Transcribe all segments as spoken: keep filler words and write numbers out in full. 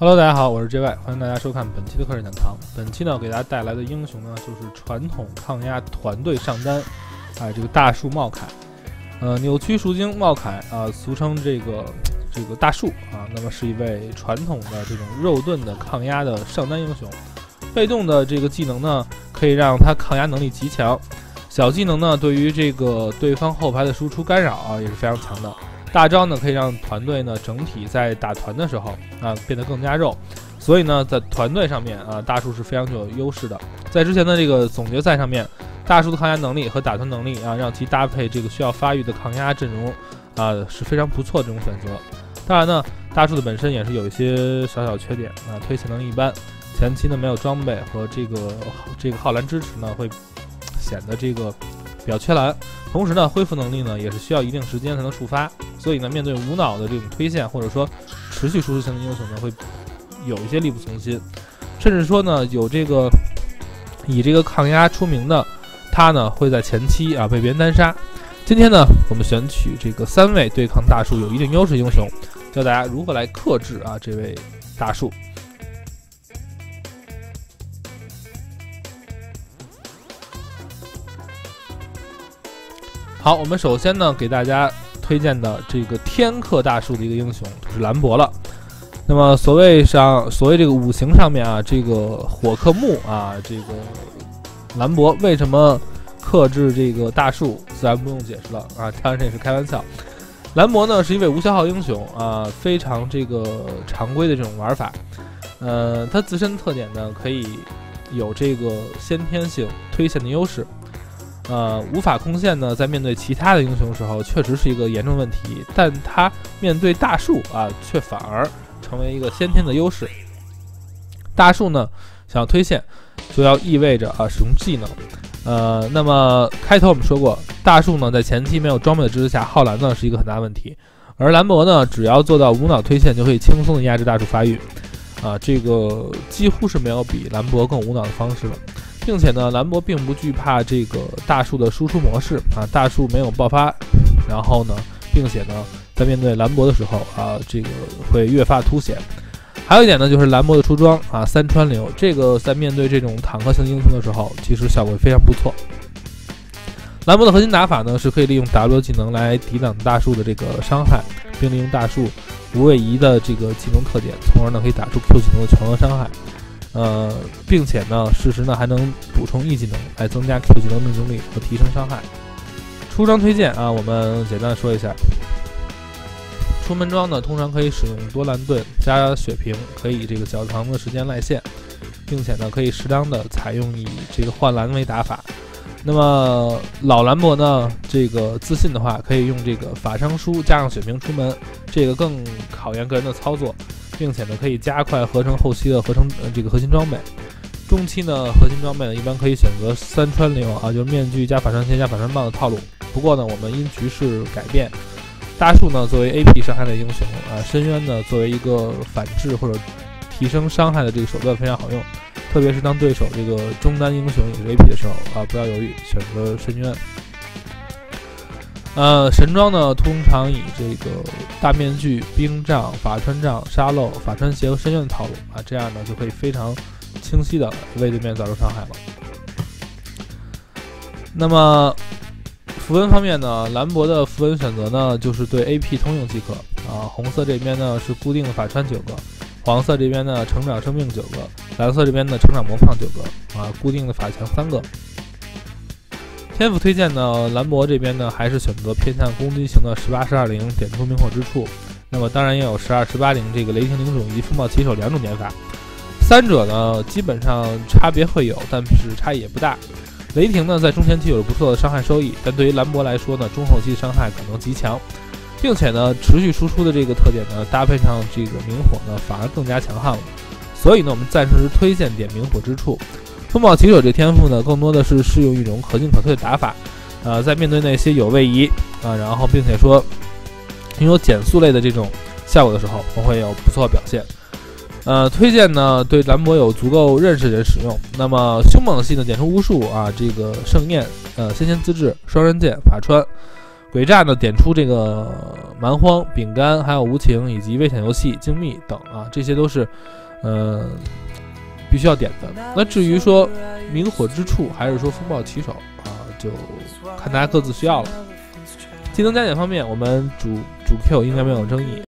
Hello， 大家好，我是 J Y， 欢迎大家收看本期的课程讲堂。本期呢，给大家带来的英雄呢，就是传统抗压团队上单，啊，这个大树茂凯，呃，扭曲赎经茂凯啊，俗称这个这个大树啊，那么是一位传统的这种肉盾的抗压的上单英雄。被动的这个技能呢，可以让他抗压能力极强；小技能呢，对于这个对方后排的输出干扰啊，也是非常强的。大招呢，可以让团队呢整体在打团的时候啊变得更加肉，所以呢，在团队上面啊，大树是非常具有优势的。在之前的这个总决赛上面，大树的抗压能力和打团能力啊，让其搭配这个需要发育的抗压阵容啊，是非常不错的这种选择。当然呢，大树的本身也是有一些小小缺点啊，推卸能力一般，前期呢没有装备和这个这个浩蓝支持呢，会显得这个比较缺蓝。同时呢，恢复能力呢也是需要一定时间才能触发，所以呢，面对无脑的这种推线或者说持续输出型的英雄呢，会有一些力不从心，甚至说呢，有这个以这个抗压出名的他呢，会在前期啊被别人单杀。今天呢，我们选取这个三位对抗大树有一定优势英雄，教大家如何来克制啊这位大树。好，我们首先呢给大家推荐的这个天克大树的一个英雄就是兰博了。那么所谓上所谓这个五行上面啊，这个火克木啊，这个兰博为什么克制这个大树，自然不用解释了啊，当然这也是开玩笑。兰博呢是一位无消耗英雄啊，非常这个常规的这种玩法。呃，它自身特点呢可以有这个先天性推线的优势。呃，无法控线呢，在面对其他的英雄的时候，确实是一个严重问题，但他面对大树啊，却反而成为一个先天的优势。大树呢，想要推线，就要意味着啊使用技能。呃，那么开头我们说过，大树呢在前期没有装备的支持下，浩蓝呢是一个很大问题，而兰博呢，只要做到无脑推线，就可以轻松的压制大树发育。啊，这个几乎是没有比兰博更无脑的方式了。并且呢，兰博并不惧怕这个大树的输出模式啊，大树没有爆发，然后呢，并且呢，在面对兰博的时候啊，这个会越发凸显。还有一点呢，就是兰博的出装啊，三川流，这个在面对这种坦克型英雄的时候，其实效果非常不错。兰博的核心打法呢，是可以利用 W 技能来抵挡大树的这个伤害，并利用大树无位移的这个技能特点，从而呢可以打出 Q 技能的全额伤害。呃，并且呢，适时呢还能补充 E 技能来增加 Q 技能命中率和提升伤害。出装推荐啊，我们简单的说一下。出门装呢，通常可以使用多蓝盾加血瓶，可以这个较长的时间赖线，并且呢可以适当的采用以这个换蓝为打法。那么老兰博呢，这个自信的话，可以用这个法伤书加上血瓶出门，这个更考验个人的操作。并且呢，可以加快合成后期的合成、呃、这个核心装备。中期呢，核心装备呢一般可以选择三川流啊，就是面具加法穿鞋加法穿棒的套路。不过呢，我们因局势改变，大树呢作为 A P 伤害的英雄啊，深渊呢作为一个反制或者提升伤害的这个手段非常好用。特别是当对手这个中单英雄也是 A P 的时候啊，不要犹豫，选择深渊。呃，神装呢，通常以这个大面具、冰杖、法穿杖、沙漏、法穿鞋和深渊的套路啊，这样呢就可以非常清晰的为对面造成伤害了。那么符文方面呢，兰博的符文选择呢就是对 A P 通用即可啊。红色这边呢是固定的法穿九个，黄色这边呢成长生命九个，蓝色这边呢成长魔抗九个啊，固定的法强三个。天赋推荐呢，兰博这边呢还是选择偏向攻击型的十八十二零点出明火之处，那么当然也有十二十八零这个雷霆领主以及风暴骑手两种点法，三者呢基本上差别会有，但是差异也不大。雷霆呢在中前期有着不错的伤害收益，但对于兰博来说呢，中后期伤害可能极强，并且呢持续输出的这个特点呢，搭配上这个明火呢反而更加强悍了。所以呢，我们暂时推荐点明火之处。风暴骑手这天赋呢，更多的是适用一种可进可退的打法，呃，在面对那些有位移啊，然后并且说拥有减速类的这种效果的时候，我会有不错的表现。呃，推荐呢对兰博有足够认识的人使用。那么凶猛系呢，点出巫术啊，这个盛宴，呃，先贤资质、双刃剑、法穿， 诡诈呢点出这个蛮荒、饼干，还有无情以及危险游戏、精密等啊，这些都是呃必须要点的。那至于说明火之处还是说风暴骑手啊，就看大家各自需要了。技能加减方面，我们主主 Q 应该没有争议。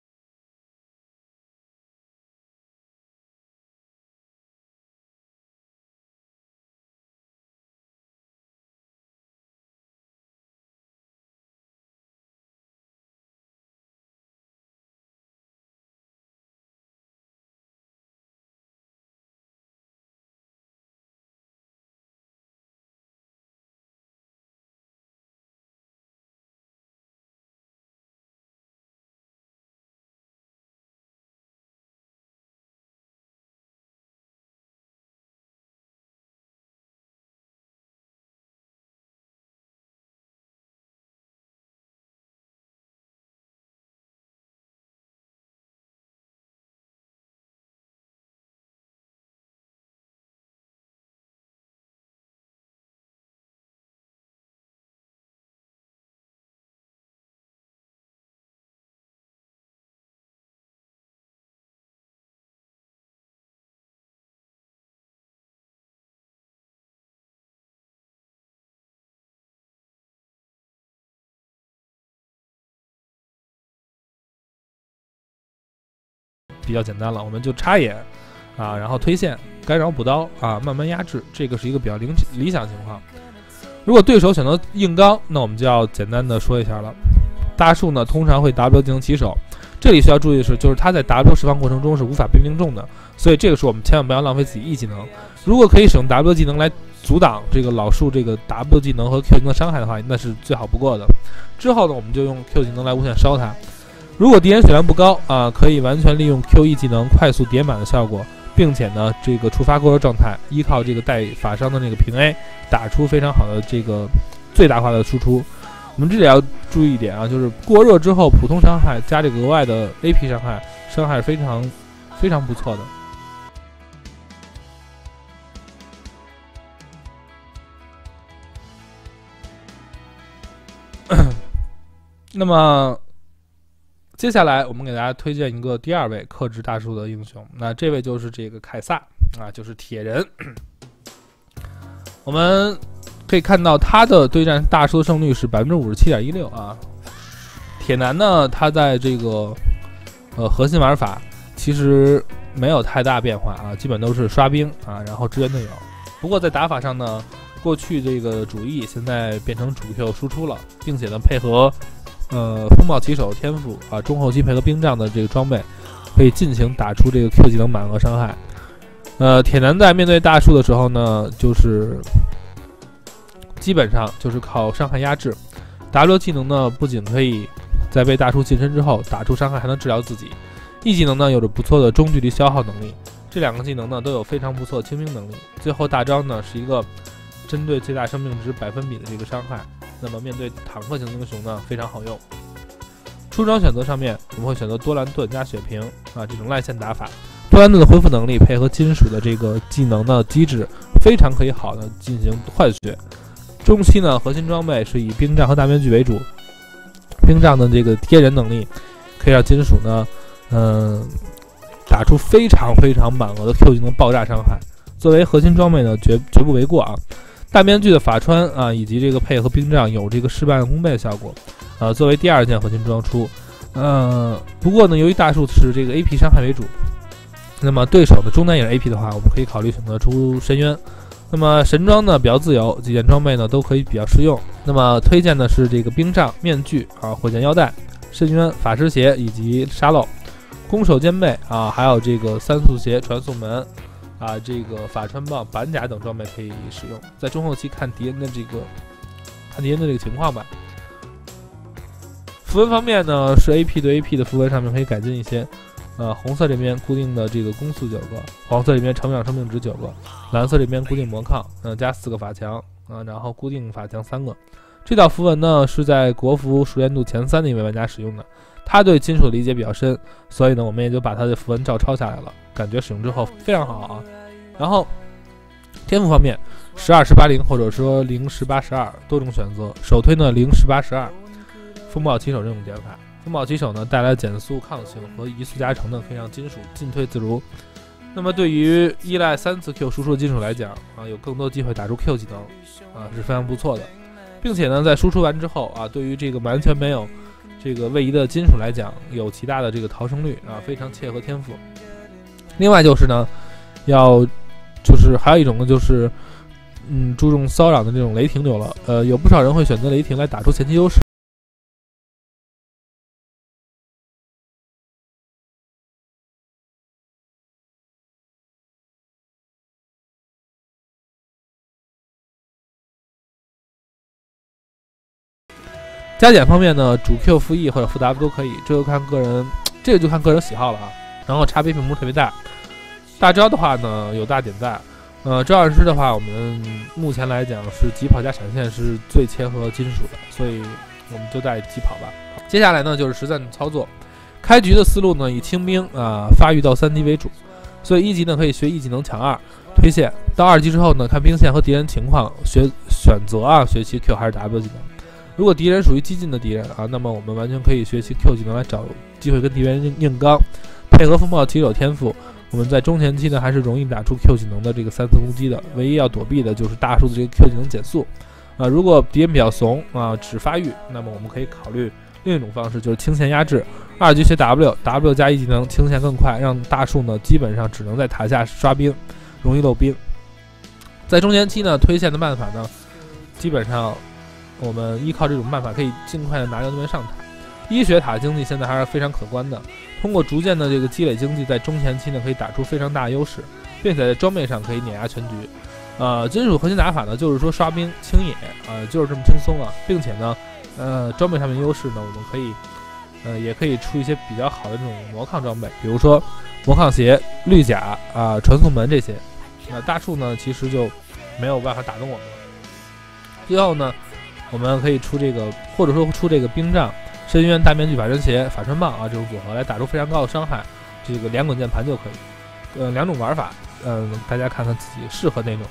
比较简单了，我们就插眼啊，然后推线、干扰补刀啊，慢慢压制，这个是一个比较理理想情况。如果对手选择硬刚，那我们就要简单的说一下了。大树呢，通常会 W 进行起手，这里需要注意的是，就是它在 W 释放过程中是无法被命中的，所以这个时候我们千万不要浪费自己 E 技能。如果可以使用 W 技能来阻挡这个老树这个 W 技能和 Q 技能伤害的话，那是最好不过的。之后呢，我们就用 Q 技能来无限烧它。如果敌人血量不高啊，可以完全利用 Q E 技能快速叠满的效果，并且呢，这个触发过热状态，依靠这个带法伤的那个平 A 打出非常好的这个最大化的输出。我们这里要注意一点啊，就是过热之后普通伤害加这个额外的 A P 伤害，伤害是非常非常不错的。那么接下来我们给大家推荐一个第二位克制大树的英雄，那这位就是这个凯撒啊，就是铁人。我们可以看到他的对战大树的胜率是 百分之五十七点一六 啊。铁男呢，他在这个呃核心玩法其实没有太大变化啊，基本都是刷兵啊，然后支援队友。不过在打法上呢，过去这个主 E 现在变成主 Q 输出了，并且呢配合呃，风暴骑手天赋啊，中后期配合冰杖的这个装备，可以尽情打出这个 Q 技能满额伤害。呃，铁男在面对大树的时候呢，就是基本上就是靠伤害压制。W 技能呢，不仅可以在被大树近身之后打出伤害，还能治疗自己。E 技能呢，有着不错的中距离消耗能力。这两个技能呢，都有非常不错的清兵能力。最后大招呢，是一个针对最大生命值百分比的这个伤害。那么面对坦克型英雄呢，非常好用。出装选择上面，我们会选择多兰盾加血瓶啊这种赖线打法。多兰盾的恢复能力配合金属的这个技能的机制，非常可以好的进行换血。中期呢，核心装备是以冰杖和大面具为主。冰杖的这个贴人能力，可以让金属呢，嗯、呃，打出非常非常满额的 Q 技能爆炸伤害。作为核心装备呢，绝绝不为过啊。大面具的法穿啊，以及这个配合冰杖有这个事半功倍的效果，呃，作为第二件核心装出。呃，不过呢，由于大树是这个 A P 伤害为主，那么对手的中单也是 A P 的话，我们可以考虑选择出深渊。那么神装呢比较自由，几件装备呢都可以比较适用。那么推荐的是这个冰杖、面具啊、火箭腰带、深渊、法师鞋以及沙漏、攻守兼备啊，还有这个三速鞋、传送门。啊，这个法穿棒、板甲等装备可以使用，在中后期看敌人的这个看敌人的这个情况吧。符文方面呢，是 A P 对 A P 的符文上面可以改进一些。呃，红色这边固定的这个攻速九个，黄色这边成长生命值九个，蓝色这边固定魔抗，嗯、呃，加四个法强啊、呃，然后固定法强三个。这道符文呢是在国服熟练度前三的一位玩家使用的，他对金属的理解比较深，所以呢我们也就把他的符文照抄下来了，感觉使用之后非常好啊。然后天赋方面，十二十八零或者说零十八十二多种选择，首推呢零十八十二。 风暴骑手这种点法。风暴骑手呢带来减速抗性和移速加成呢，可以让金属进退自如。那么对于依赖三次 Q 输出的金属来讲啊，有更多机会打出 Q 技能啊，是非常不错的。并且呢，在输出完之后啊，对于这个完全没有这个位移的金属来讲，有极大的这个逃生率啊，非常切合天赋。另外就是呢，要就是还有一种呢，就是嗯注重骚扰的这种雷霆流了。呃，有不少人会选择雷霆来打出前期优势。加减方面呢，主 Q 负 E 或者负 W 都可以，这就看个人，这个就看个人喜好了啊。然后差别并不是特别大。大招的话呢，有大点在。呃，召唤师的话，我们目前来讲是疾跑加闪现是最切合金属的，所以我们就带疾跑吧。接下来呢就是实战操作。开局的思路呢以轻兵啊、呃、发育到三级为主，所以一级呢可以学一技能强二推线，到二级之后呢看兵线和敌人情况学选择啊学习 Q 还是 W 技能。如果敌人属于激进的敌人啊，那么我们完全可以学习 Q 技能来找机会跟敌人硬刚，配合风暴骑手天赋，我们在中前期呢还是容易打出 Q 技能的这个三次攻击的。唯一要躲避的就是大树的这个 Q 技能减速啊。如果敌人比较怂啊，只发育，那么我们可以考虑另一种方式，就是轻线压制。二级学 W，W 加一技能，轻线更快，让大树呢基本上只能在塔下刷兵，容易漏兵。在中前期呢推线的办法呢，基本上我们依靠这种办法可以尽快的拿到对面上塔。一学塔经济现在还是非常可观的，通过逐渐的这个积累经济，在中前期呢可以打出非常大的优势，并且在装备上可以碾压全局。呃，金属核心打法呢，就是说刷兵轻野，呃，就是这么轻松啊，并且呢，呃，装备上面优势呢，我们可以，呃，也可以出一些比较好的这种魔抗装备，比如说魔抗鞋、绿甲啊、呃、传送门这些。那大树呢，其实就没有办法打动我们了。最后呢，我们可以出这个，或者说出这个冰杖、深渊、大面具、法针鞋、法穿棒啊这种组合来打出非常高的伤害，这个两滚键盘就可以。呃，两种玩法，嗯、呃，大家看看自己适合哪种。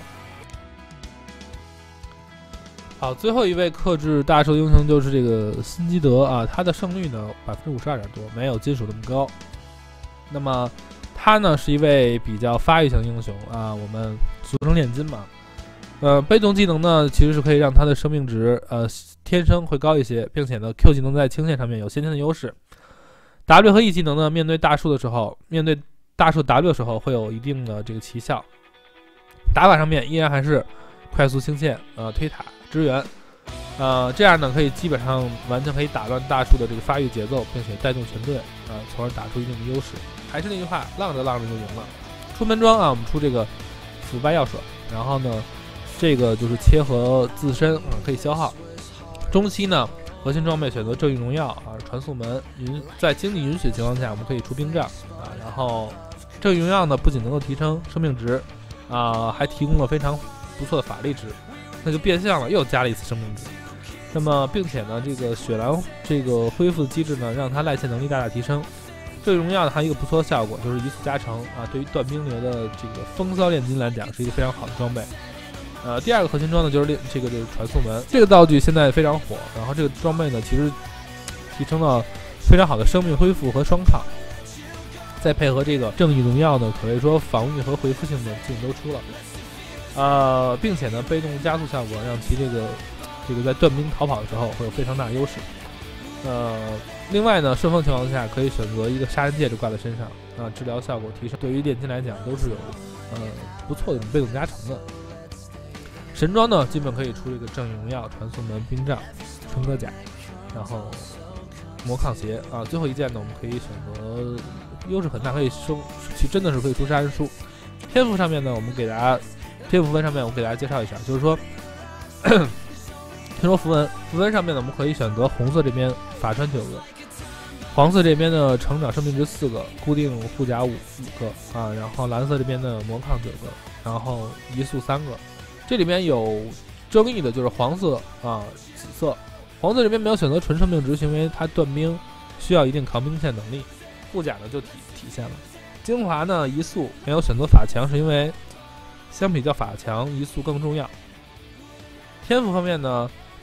好，最后一位克制大兽英雄就是这个辛基德啊，他的胜率呢百分之五十二点多，没有金属那么高。那么他呢是一位比较发育型英雄啊，我们俗称炼金嘛。呃，被动技能呢其实是可以让他的生命值呃天生会高一些，并且呢 Q 技能在轻线上面有先天的优势。W 和 E 技能呢面对大树的时候，面对大树 W 的时候会有一定的这个奇效。打法上面依然还是快速清线，呃推塔支援，呃这样呢可以基本上完全可以打乱大树的这个发育节奏，并且带动全队啊，从而打出一定的优势。还是那句话，浪着浪着就赢了。出门装啊，我们出这个腐败药水，然后呢这个就是切合自身啊，可以消耗。中期呢核心装备选择正义荣耀啊，传送门允在经济允许的情况下，我们可以出冰杖啊。然后正义荣耀呢不仅能够提升生命值啊，还提供了非常不错的法力值，那就变相了又加了一次生命值。那么并且呢这个雪狼这个恢复的机制呢，让它赖线能力大大提升。正义荣耀呢还有一个不错的效果，就是移速加成啊，对于断冰流的这个风骚炼金来讲是一个非常好的装备。呃，第二个核心装呢就是这个这个传送门，这个道具现在非常火，然后这个装备呢其实提升了非常好的生命恢复和双抗，再配合这个正义荣耀呢，可谓说防御和回复性的技能都出了，呃，并且呢被动加速效果让其这个这个在断冰逃跑的时候会有非常大的优势。呃，另外呢顺风情况下可以选择一个杀人戒指挂在身上啊，治疗效果提升，对于炼金来讲都是有呃不错的被动加成的。神装呢，基本可以出这个正义荣耀、传送门、冰杖、春哥甲，然后魔抗鞋啊。最后一件呢，我们可以选择优势很大，可以升，其真的是可以出杀人书。天赋上面呢，我们给大家天赋分上面我们给大家介绍一下，就是说，先说符文，符文上面呢，我们可以选择红色这边法穿九个，黄色这边的成长生命值四个，固定护甲五五个啊，然后蓝色这边的魔抗九个，然后移速三个。这里面有争议的就是黄色啊、紫色。黄色这边没有选择纯生命值，是因为它断冰需要一定扛冰线能力，护甲呢就体体现了。精华呢移速没有选择法强，是因为相比较法强移速更重要。天赋方面呢，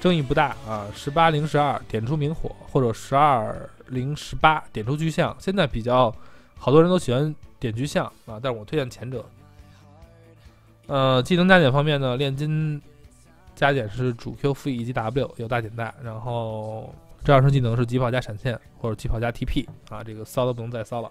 争议不大啊，十八零十二点出明火，或者十二零十八点出巨象。现在比较好多人都喜欢点巨象啊，但是我推荐前者。呃，技能加减方面呢，炼金加减是主 Q 负 E 以及 W 有大减大，然后这二声技能是疾跑加闪现或者疾跑加 T P 啊，这个骚的不能再骚了。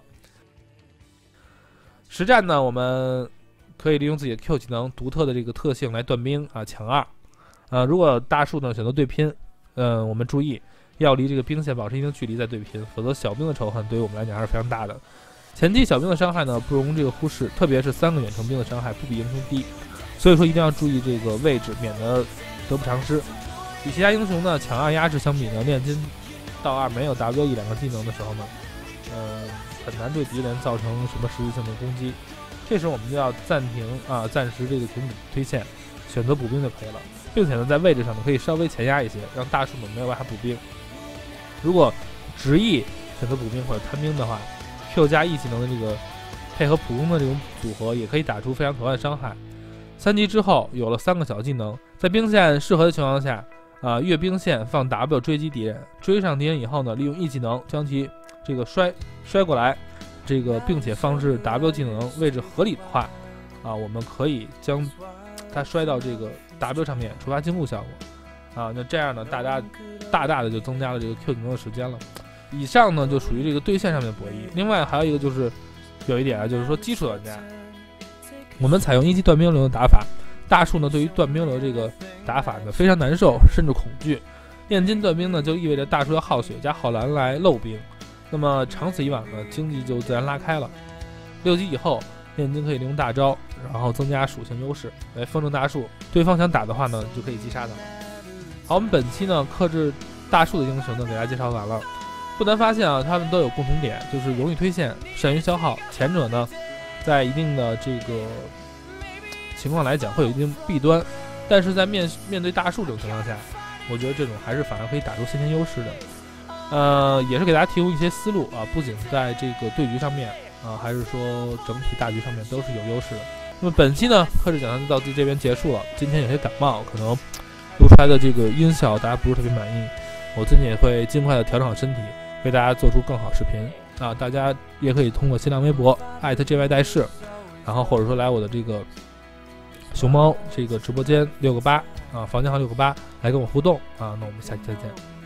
实战呢，我们可以利用自己的 Q 技能独特的这个特性来断兵啊，抢二。呃，如果大树呢选择对拼，嗯、呃，我们注意要离这个兵线保持一定距离再对拼，否则小兵的仇恨对于我们来讲还是非常大的。前期小兵的伤害呢不容这个忽视，特别是三个远程兵的伤害不比英雄低，所以说一定要注意这个位置，免得得不偿失。与其他英雄呢抢二压制相比呢，炼金到二没有 W E 两个技能的时候呢，呃，很难对敌人造成什么实质性的攻击。这时我们就要暂停啊，暂时这个停止推线，选择补兵就可以了。并且呢，在位置上呢可以稍微前压一些，让大树们没有办法补兵。如果执意选择补兵或者贪兵的话 ，Q 加 E 技能的这个配合普攻的这种组合，也可以打出非常可观的伤害。三级之后有了三个小技能，在兵线适合的情况下，啊、呃，越兵线放 W 追击敌人，追上敌人以后呢，利用 E 技能将其这个摔摔过来，这个并且放置 W 技能位置合理的话，啊，我们可以将它摔到这个 W 上面，触发惊怒效果，啊，那这样呢，大大大大的就增加了这个 Q 技能的时间了。以上呢就属于这个对线上面的博弈。另外还有一个就是有一点啊，就是说基础玩家，我们采用一级断兵流的打法，大树呢对于断兵流这个打法呢非常难受，甚至恐惧。炼金断兵呢就意味着大树要耗血加耗蓝来漏兵，那么长此以往呢，经济就自然拉开了。六级以后，炼金可以利用大招，然后增加属性优势来风筝大树，对方想打的话呢，就可以击杀他了。好，我们本期呢克制大树的英雄呢给大家介绍完了。不难发现啊，他们都有共同点，就是容易推线，善于消耗。前者呢，在一定的这个情况来讲会有一定弊端，但是在面面对大树这种情况下，我觉得这种还是反而可以打出先天优势的。呃，也是给大家提供一些思路啊，不仅在这个对局上面啊，还是说整体大局上面都是有优势的。那么本期呢，克制讲堂就到这边结束了。今天有些感冒，可能录出来的这个音效大家不是特别满意，我最近也会尽快的调整好身体，为大家做出更好视频啊！大家也可以通过新浪微博艾特 J Y 代士，然后或者说来我的这个熊猫这个直播间六个八啊，房间号六个八来跟我互动啊！那我们下期再见。